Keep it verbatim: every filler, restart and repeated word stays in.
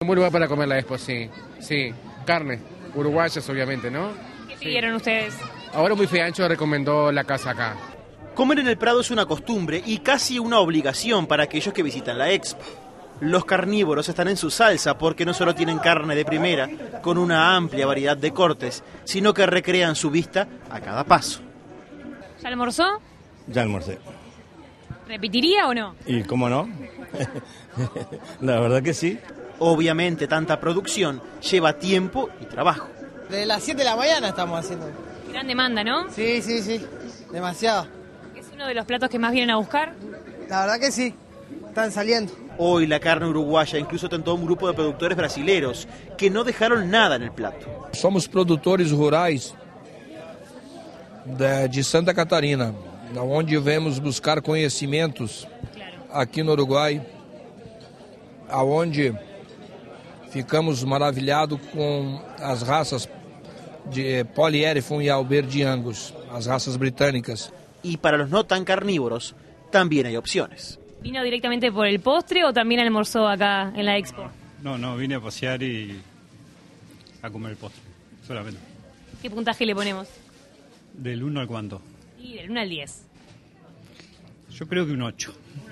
Muy lugar para comer la Expo, sí. Sí, carne, uruguayas obviamente, ¿no? ¿Qué pidieron ustedes? Ahora muy Fiancho recomendó la casa acá. Comer en el Prado es una costumbre y casi una obligación para aquellos que visitan la Expo. Los carnívoros están en su salsa porque no solo tienen carne de primera, con una amplia variedad de cortes, sino que recrean su vista a cada paso. ¿Ya almorzó? Ya almorcé. ¿Repetiría o no? ¿Y cómo no? La verdad que sí. Obviamente tanta producción lleva tiempo y trabajo. De las siete de la mañana estamos haciendo. Gran demanda, ¿no? Sí, sí, sí, demasiado. ¿Es uno de los platos que más vienen a buscar? La verdad que sí, están saliendo. Hoy la carne uruguaya incluso tentó a un grupo de productores brasileros que no dejaron nada en el plato. Somos produtores rurais de, de Santa Catarina, onde vemos buscar conhecimentos aqui no Uruguai, aonde ficamos maravilhados com as raças de Poliérython e Albert de Angus, as raças britânicas. Y para los no tan carnívoros, también hay opciones. ¿Vino directamente por el postre o también almorzó acá en la Expo? No, no, vine a pasear y a comer el postre, solamente. ¿Qué puntaje le ponemos? ¿Del uno al cuánto? Y del uno al diez. Yo creo que un ocho. Un